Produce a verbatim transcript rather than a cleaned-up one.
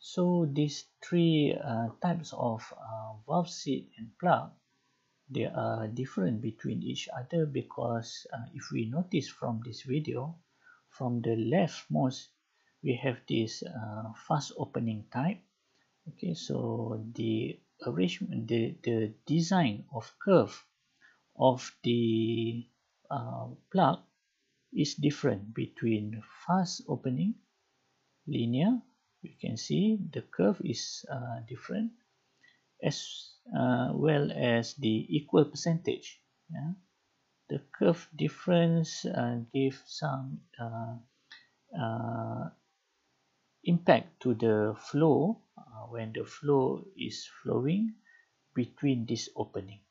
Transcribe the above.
So these three uh, types of uh, valve seat and plug, they are different between each other because uh, if we notice from this video, from the leftmost we have this uh, fast opening type. Okay, so the arrangement, the, the design of curve of the uh, plug is different between fast opening, linear. You can see the curve is uh, different, as uh, well as the equal percentage. Yeah? The curve difference uh, gives some uh, uh, impact to the flow uh, when the flow is flowing between this opening.